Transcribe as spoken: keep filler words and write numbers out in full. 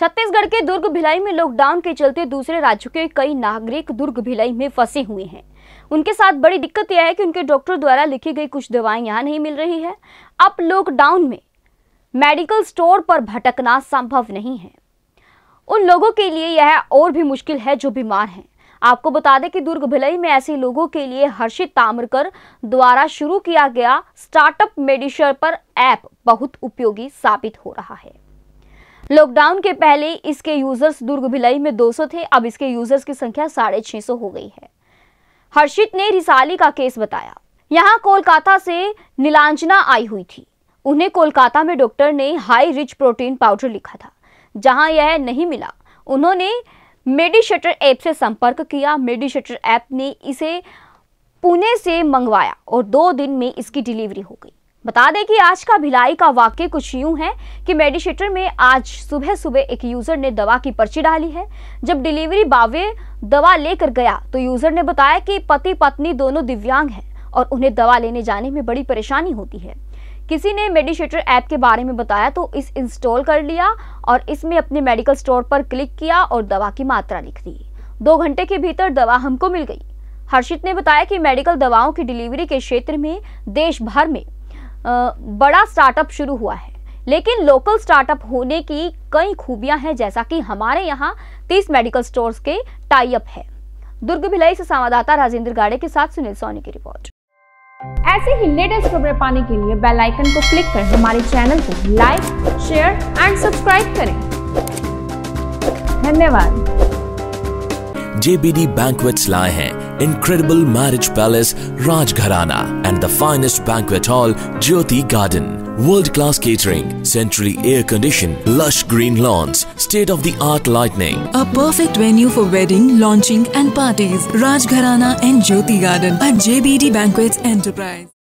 छत्तीसगढ़ के दुर्ग भिलाई में लॉकडाउन के चलते दूसरे राज्यों के कई नागरिक दुर्ग भिलाई में फंसे हुए हैं। उनके साथ बड़ी दिक्कत यह है कि उनके डॉक्टर द्वारा लिखी गई कुछ दवाएं यहां नहीं मिल रही है। अब लॉकडाउन में मेडिकल स्टोर पर भटकना संभव नहीं है। उन लोगों के लिए यह और भी मुश्किल है जो बीमार हैं। आपको बता दें कि दुर्ग भिलाई में ऐसे लोगों के लिए हर्षित ताम्रकर द्वारा शुरू किया गया स्टार्टअप मेडिशर्पर ऐप बहुत उपयोगी साबित हो रहा है। लॉकडाउन के पहले इसके यूजर्स दुर्ग भिलाई में दो सौ थे, अब इसके यूजर्स की संख्या साढ़े छह सौ हो गई है। हर्षित ने रिसाली का केस बताया। यहाँ कोलकाता से नीलांजना आई हुई थी। उन्हें कोलकाता में डॉक्टर ने हाई रिच प्रोटीन पाउडर लिखा था। जहां यह नहीं मिला, उन्होंने मेडिशटर ऐप से संपर्क किया। मेडिशटर ऐप ने इसे पुणे से मंगवाया और दो दिन में इसकी डिलीवरी हो गई। बता दें कि आज का भिलाई का वाक्य कुछ यूं है कि मेडिशटर में आज सुबह सुबह एक यूजर ने दवा की पर्ची डाली है। जब डिलीवरी बावे दवा लेकर गया तो यूजर ने बताया कि पति पत्नी दोनों दिव्यांग हैं और उन्हें दवा लेने जाने में बड़ी परेशानी होती है। किसी ने मेडिशटर ऐप के बारे में बताया तो इस इंस्टॉल कर लिया और इसमें अपने मेडिकल स्टोर पर क्लिक किया और दवा की मात्रा लिख दी। दो घंटे के भीतर दवा हमको मिल गई। हर्षित ने बताया कि मेडिकल दवाओं की डिलीवरी के क्षेत्र में देश भर में बड़ा स्टार्टअप शुरू हुआ है, लेकिन लोकल स्टार्टअप होने की कई खूबियां हैं, जैसा कि हमारे यहाँ तीस मेडिकल स्टोर्स के टाई अप है। दुर्ग भिलाई से संवाददाता राजेंद्र गाड़े के साथ सुनील सोनी की रिपोर्ट। ऐसे ही लेटेस्ट खबरें पाने के लिए बेल आइकन को क्लिक कर हमारे चैनल को लाइक, शेयर एंड सब्सक्राइब करें। धन्यवाद। J B D Banquets लाए हैं incredible marriage palace Rajgharana and the finest banquet hall Jyoti Garden. World-class catering, centrally air-conditioned, lush green lawns, state-of-the-art lighting. A perfect venue for wedding, launching and parties. Rajgharana and Jyoti Garden at J B D Banquets Enterprise.